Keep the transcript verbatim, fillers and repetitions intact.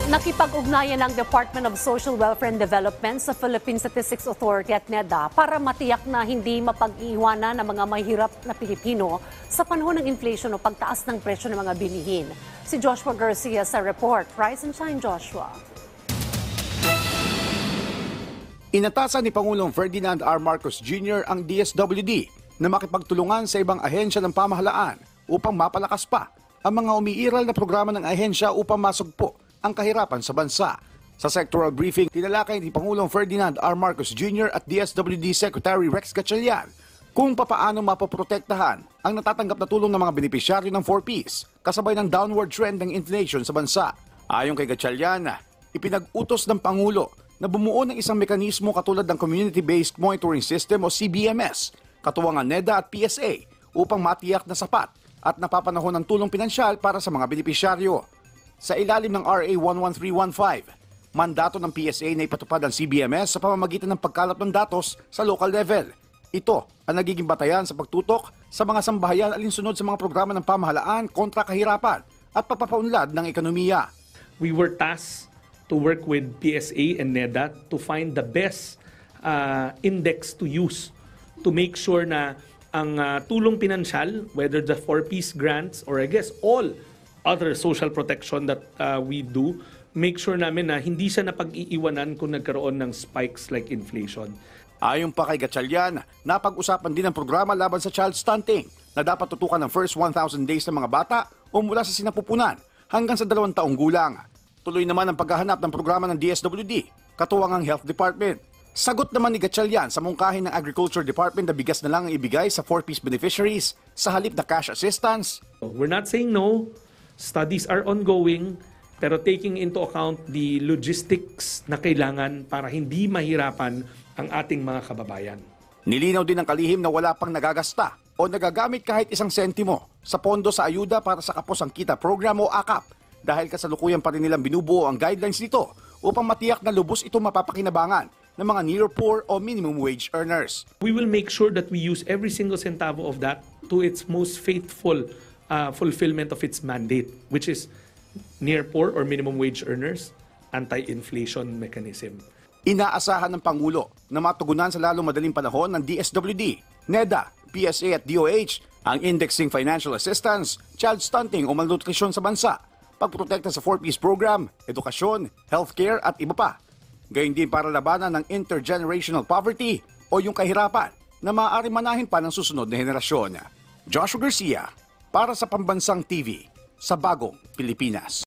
Nakipag-ugnayan ng Department of Social Welfare and Development sa Philippine Statistics Authority at NEDA para matiyak na hindi mapag-iwanan ng mga mahirap na Pilipino sa panahon ng inflation o pagtaas ng presyo ng mga bilihin. Si Joshua Garcia sa report. Rise and shine, Joshua. Inatasan ni Pangulong Ferdinand R. Marcos Junior ang D S W D na makipagtulungan sa ibang ahensya ng pamahalaan upang mapalakas pa ang mga umiiral na programa ng ahensya upang masugpo ang kahirapan sa bansa. Sa sectoral briefing, tinalakay ni Pangulong Ferdinand R. Marcos Junior at D S W D Secretary Rex Gatchalian kung papaano mapoprotektahan ang natatanggap na tulong ng mga benepisyaryo ng four Ps kasabay ng downward trend ng inflation sa bansa. Ayon kay Gatchalian, ipinag-utos ng Pangulo na bumuo ng isang mekanismo katulad ng Community-Based Monitoring System o C B M S, katuwang ng NEDA at P S A upang matiyak na sapat at napapanahon ng tulong pinansyal para sa mga benepisyaryo. Sa ilalim ng R A one one three one five, mandato ng P S A na ipatupad ang C B M S sa pamamagitan ng pagkalap ng datos sa local level. Ito ang nagiging batayan sa pagtutok sa mga sambahayan alinsunod sa mga programa ng pamahalaan kontra kahirapan at pagpapaunlad ng ekonomiya. We were tasked to work with P S A and NEDA to find the best uh, index to use to make sure na ang uh, tulong pinansyal, whether the four Ps grants or I guess all other social protection that uh, we do, make sure namin na hindi siya napag-iiwanan kung nagkaroon ng spikes like inflation. Ayon pa kay Gatchalian, napag-usapan din ang programa laban sa child stunting na dapat tutukan ng first one thousand days ng mga bata o mula sa sinapupunan hanggang sa dalawang taong gulang. Tuloy naman ang paghahanap ng programa ng D S W D, katuwang ang Health Department. Sagot naman ni Gatchalian sa mungkahin ng Agriculture Department na bigas na lang ang ibigay sa four Ps beneficiaries sa halip na cash assistance. We're not saying no. Studies are ongoing, pero taking into account the logistics na kailangan para hindi mahirapan ang ating mga kababayan. Nilinaw din ng kalihim na wala pang nagagasta o nagagamit kahit isang sentimo sa pondo sa ayuda para sa Kapos ang Kita program o A K A P dahil kasalukuyan pa rin nilang binubuo ang guidelines nito upang matiyak na lubos ito mapapakinabangan ng mga near poor o minimum wage earners. We will make sure that we use every single centavo of that to its most faithful Uh, fulfillment of its mandate, which is near poor or minimum wage earners, anti-inflation mechanism. Inaasahan ng Pangulo na matugunan sa lalong madaling panahon ng D S W D, NEDA, P S A at D O H ang indexing financial assistance, child stunting o malnutrisyon sa bansa, pagprotekta sa four Ps program, edukasyon, healthcare at iba pa. Gayun din para labanan ng intergenerational poverty o yung kahirapan na maaari manahin pa ng susunod na henerasyon. Joshua Garcia, para sa Pambansang T V, sa Bagong Pilipinas.